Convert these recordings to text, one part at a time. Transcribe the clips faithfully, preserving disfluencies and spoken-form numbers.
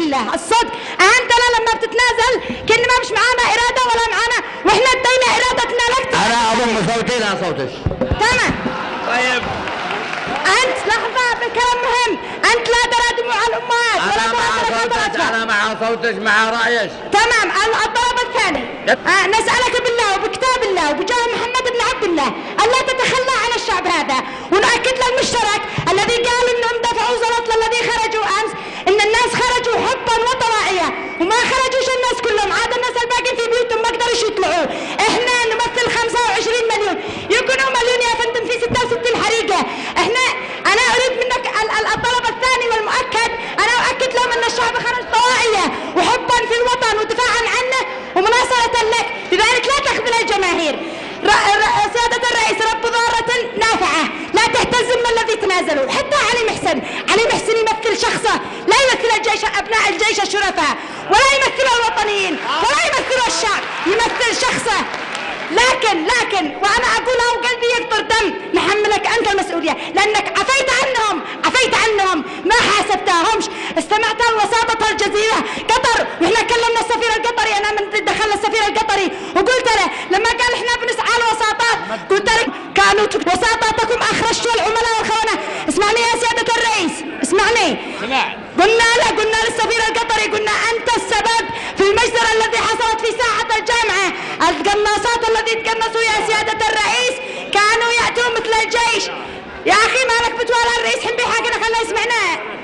بالله الصدق. أنتنا لما بتتنازل كنا ما مش معانا إرادة ولا معانا، وإحنا ادينا إرادتنا لك. أنا أضم صوتي إلى صوتك. تمام. طيب. أنت لحظة بكلام مهم، أنت لا ترى دموع الأمهات ولا ترى صوتك. أنا مع صوتك مع رأيك. تمام. الطلب الثاني آه نسألك بالله وبكتاب الله وبجاه محمد بن عبد الله ألا تتخلى عن الشعب هذا، ونؤكد للمشترك الذي قال إنهم دفعوا زلط للذي خرجوا أمس إن الناس خرجوا حبا وطواعية وما خرجوش الناس كلهم، عاد الناس الباقين في بيوتهم ما قدروش يطلعوا. إحنا نمثل خمسة وعشرين مليون، يكونوا مليون يا فندم في ستة وستين حريقة. إحنا أنا أريد منك الطلب الثاني والمؤكد، أنا أؤكد لهم أن الشعب خرج طواعية وحبا في الوطن ودفاعا عنه ومناصرة لك، لذلك لا تخذل الجماهير. سيادة الرئيس رب ضارة نافعة لا تهتز من الذي تنازلوا. حتى علي محسن، علي محسن يمثل شخصه لا يمثل الجيش، أبناء الجيش الشرفاء، ولا يمثل الوطنيين ولا يمثل الشعب، يمثل شخصه. لكن لكن وأنا أقولها وقلبي يقطر دم، نحملك أنت المسؤولية لأنك عفيت عنهم، عفيت عنهم ما حاسبتهمش. استمعت لوساطة الجزيرة قطر، وإحنا كلمنا السفير القطري، أنا من دخلنا السفير القطري وقلت له لما قال إحنا بنسعى لوساطات، قلت له كانوا وساطاتكم أخرجتوا العملاء والخونة. اسمعني يا سيادة الرئيس، اسمعني. قلنا له قلنا للسفير القطري قلنا أنت السبب في المجزرة الذي حصلت في ساحة الجامعة. القناصات الذي تقنصوا يا سيادة الرئيس كانوا يأتون مثل الجيش. يا أخي مالك بتوالى الرئيس حنبي حقنا خلنا يسمعنا.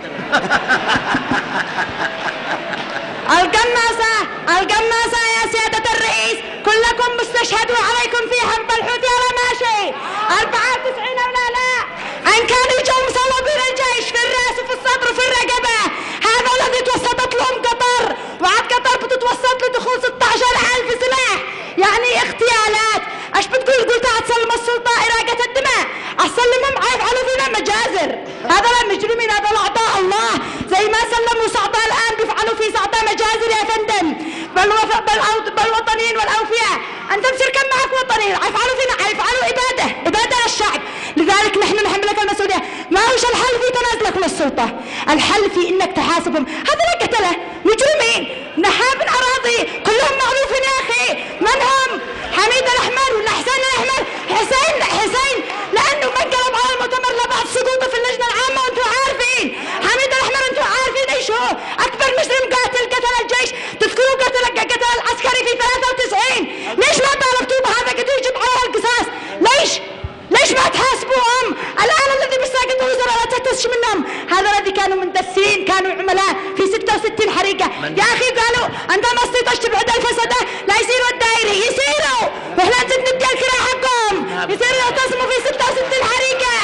القناصة القناصة يا سيادة الرئيس كلكم مستشهدوا عليكم في حرب الحوثي على ماشي أربعة وتسعين ولا لا، أن كانوا يجوا مصوبين الجيش في الرأس وفي الصدر وفي الرقبة. هذا الذي توسطت لهم قطر، وعاد قطر بتتوسط لدخول ستة عشر ألف سلاح، يعني اغتيالات. ايش بتقول؟ قلت هتسلم السلطة إراقة الدماء، اسلمهم حيفعلوا فينا مجازر. هذا المجرمين هذا اعضاء الله، زي ما سلموا صعداء الآن بيفعلوا في صعداء مجازر يا فندم. بل بل بالوطنيين والأوفياء، أنت بصير كم معك وطنيين حيفعلوا فينا، حيفعلوا إبادة إبادة للشعب. لذلك نحن نحملك المسؤولية. ما هوش الحل في تنازلك من السلطة، الحل في إنك تحاسبهم. هذا لا قتله مجرمين نهاب أراضي كلهم معروفين يا أخي. من هم؟ حميد الأحمر ولا حسين الأحمر؟ حسين حسين لأنه من قلب على المؤتمر لبعض سقوطه في اللجنة العامة وأنتم عارفين. حميد الأحمر أنتم عارفين إيش هو؟ أكبر مجرم قاتل قتل الجيش. تذكروا قتل قتل العسكري في ثلاثة وتسعين. ليش ما طالبتوا بهذا؟ قد يجب عليها القصاص. ليش؟ ليش ما تحاسبوهم؟ الآن الذي بيساقط الوزراء لا تهتزش منهم. هذا الذي كانوا مندسين، كانوا عملاء في ستة وستين حريقة. يا أخي قالوا أنت ما استطعت تبعد الفسدة لا يصيروا الدائري، يصيروا وإحنا نزيد ندي الكراء حقهم، يصيروا يعتصموا في ستة وستين حريقة.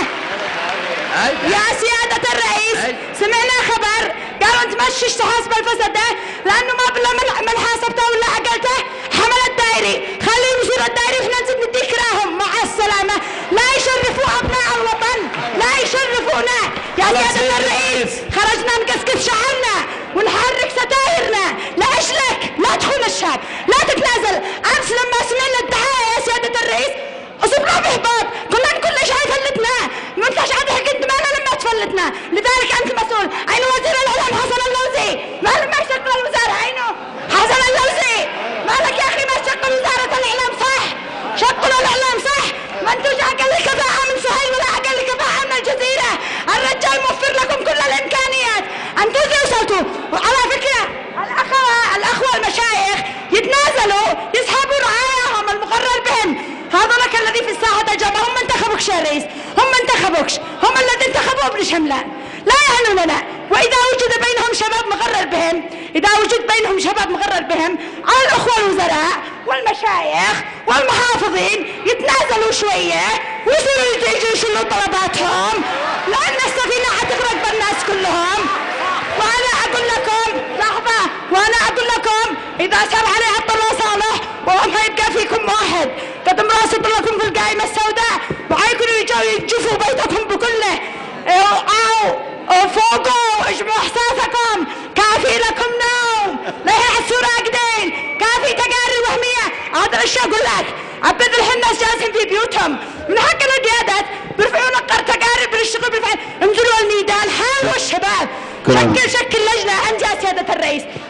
يا سيادة الرئيس سمعنا خبر قالوا أنت ما تشش تحاسب الفسدة لأنه ما بالله من حاسبته ولا عقلته حمل الدائري، خليه يصير الدائري وإحنا نزيد ندي كراهم. مع السلامة. لا يشرفوا أبناء الوطن، لا يشرفونا يا سيادة الرئيس. خرجنا نقسقس شعرنا ونحرك ستايرنا لأجلك. لا تخون الشعب، لا تتنازل. أمس لما سمعنا الدعاية يا سيادة الرئيس أصبنا بإحباط، قلنا كل شيء فلتنا، ما انتش عاد حق دمانا لما تفلتنا. لذلك أنت مسؤول. أين وزير الإعلام حسن اللوزي؟ ما لما يشكل الوزارة عينه حسن اللوزي؟ مالك يا أخي ما تشكل وزارة الإعلام صح؟ شكلوا الإعلام صح؟ ما انتوش أقل كفاءة من سهيل ولا أقل كفاءة من الجزيرة. الرجال موفر لكم كل الإمكانيات، أنتوا زي وصلتوا. وعلى فكرة الأخوة الأخوة المشايخ يتنازلوا يسحبوا رعاياهم المقرر بهم. هذولك الذي في الساحة الجامعة هم انتخبوكش يا رئيس، هم انتخبوكش، هم الذين انتخبوا ابن شملان، لا يعنون لنا. وإذا وجد بينهم شباب مقرر بهم، إذا وجد بينهم شباب مقرر بهم، على الأخوة الوزراء والمشايخ والمحافظين يتنازلوا شوية ويصيروا يجوا يشيلوا طلباتهم، لأن السفينة حتغرق بالناس كلهم. وأنا أقول لكم لحظة، وأنا أقول لكم إذا صار عليه عبد الله صالح وهم هيبقى فيكم واحد قد مراسط لكم في القائمة السوداء وحيكونوا يجوا يجفوا بيتكم بكله. أو فوقوا اجمعوا احساسكم، كافي لكم نوم، لا يحسوا راقدين، كافي تقارير وهمية. هذا الاشياء اقول لك عبد الحين الناس جالسين في بيوتهم من حق القيادات بيرفعوا نقر تقارير بالشغل بالفعل. انزلوا الميدان حاولوا الشباب، شكل شكل لجنة انت يا سيادة الرئيس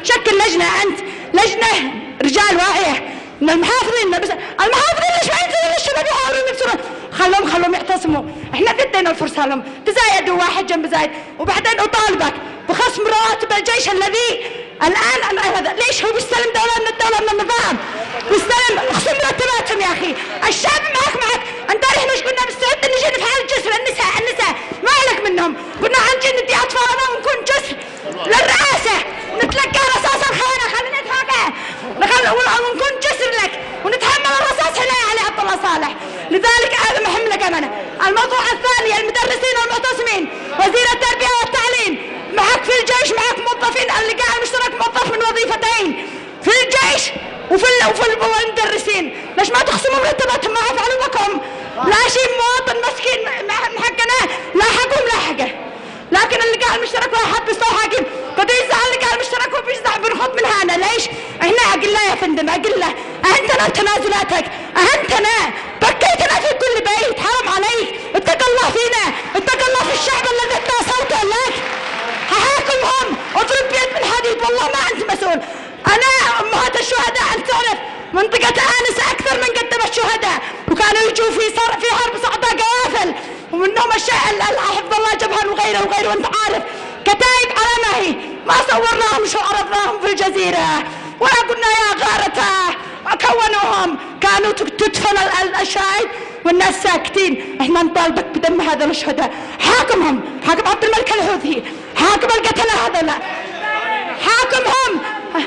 شكل لجنة أنت، لجنة رجال واعية من المحافظين، بس المحافظين ليش ما ينزلوا للشباب يحاولون يكسرون؟ خلهم خلهم يعتصموا، احنا ادينا الفرصة لهم، تزايدوا واحد جنب زايد، وبعدين اطالبك بخصم رواتب الجيش الذي الان هذا ليش هو بيستلم دولة من الدولة من النظام، بيستلم خصم مرتباتهم يا اخي، الشعب معك معك، انت احنا ايش قلنا مستعد نجي نفعل الجسر، النساء النساء ما عليك منهم، قلنا عن ندي اطفالنا ونكون جسر للرئاسة، نتلقى رصاص الخونة خلينا نتفاقع، ونكون جسر لك ونتحمل الرصاص هنا يا علي عبد الله صالح، لذلك هذا مهم لك امانه. الموضوع الثاني المدرسين والمعتصمين، وزير التربيه والتعليم، معك في الجيش معك موظفين، اللقاء المشترك موظف من وظيفتين في الجيش وفي وفي المدرسين، ليش ما تخصموا مرتباتهم؟ ما فعلوا بكم، لا شيء مواطن مسكين من حقنا لاحقهم لاحقه، لكن اللقاء المشترك ما حب يستوى حاكم، قد يزعل اللقاء المشترك وبيزعل بنخط من هنا، ليش؟ احنا اقله يا فندم اقله، اهنتنا بتنازلاتك، اهنتنا بكيتنا في كل بيت، حرام عليك، اتق الله فينا، اتق الله في الشعب الذي ادى صوته لك، هحاكمهم، اضرب بيد من حديد، والله ما انت مسؤول، انا امهات الشهداء انت تعرف منطقة آنسة اكثر من قدم الشهداء، وكانوا يجوا في صار في حرب صعداء قوافل، ومنهم الشيء حفظ الله جبهة وغيره وغيره، وانت عارف كتايب على ما هي، ما صورناهم شو عرضناهم في الجزيرة، ولا قلنا يا غارته، كونوهم، كانوا تدفن الشاهد والناس ساكتين، احنا نطالبك بدم هذول الشهداء، حاكمهم، حاكم عبد الملك الحوثي، حاكم القتلة هذول، حاكمهم،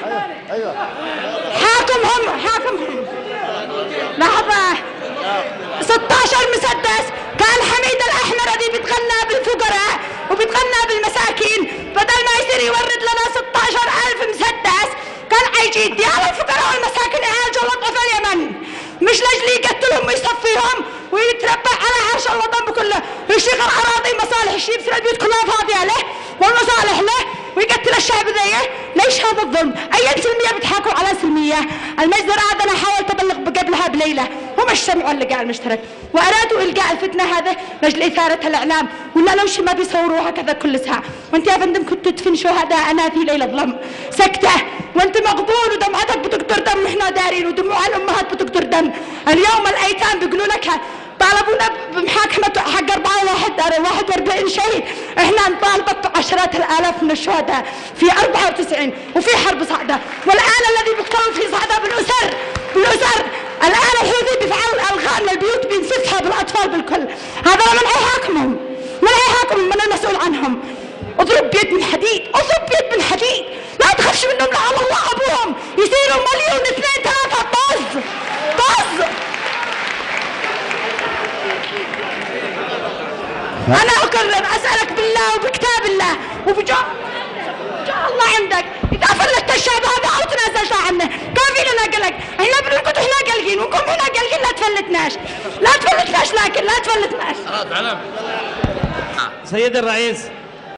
حاكمهم، حاكمهم، لحظة، ستة عشر مسدس، كان حميد الأحمر الذي بيتغنى بالفقراء وبيتغنى بالمساكين، بدل ما يصير يورد لنا ستة عشر ألف مسدس، كان حيجي يديها للفقراء والمساكين يعالجوا الوضع في اليمن، مش لاجل يقتلهم ويصفيهم ويتربع على عرش الوطن بكله، يشتغل أراضي مصالح الشيب يصير البيوت كلها فاضية له والمصالح له ويقتل الشعب ذيه، ليش هذا الظلم؟ أي سلمية بتحاكوا على سلمية؟ المجزرة هذا أنا حاولت أبلغ قبلها بليلة، هم سمعوا اللقاء المشترك وأرادوا إلقاء الفتنة هذا لأجل إثارة الإعلام، ولا لو شي ما بيصوروا هكذا كل ساعة، وأنت يا فندم كنت تدفن شهداءنا في ليلة ظلم، سكتة، وأنت مقبول ودمعتك بتقطر دم، إحنا دارين ودموع الأمهات بتقطر دم، اليوم الأيتام بيقولوا لك طالبونا بمحاكمة حق أربعة واحد واحد وأربعين شهيد، إحنا نطالبك بعشرات الآلاف من الشهداء في أربعة وتسعين وفي حرب صعدة، والآن الذي بيقتلون في صعدة بالأسر بالأسر، الآن الحوثي بيفعلوا الألغام للبيوت بينسفها بالأطفال بالكل، هذا من هيحاكمهم؟ من هيحاكمهم؟ من المسؤول عنهم؟ اضرب بيد من حديد، اضرب بيد من حديد، لا تخافش منهم لعل الله أبوهم يصيروا مليون اثنين ثلاثة، طز طز. أنا أكرر أسألك بالله وبكتاب الله وبجاه جاه الله عندك، إذا فلت الشعب هذا أو تنازلت عنه، كان فينا قلق، إحنا بنرقد وإحنا قلقين، ونكون هنا قلقين، لا تفلتناش، لا تفلتناش، لكن لا تفلتناش. سيد الرئيس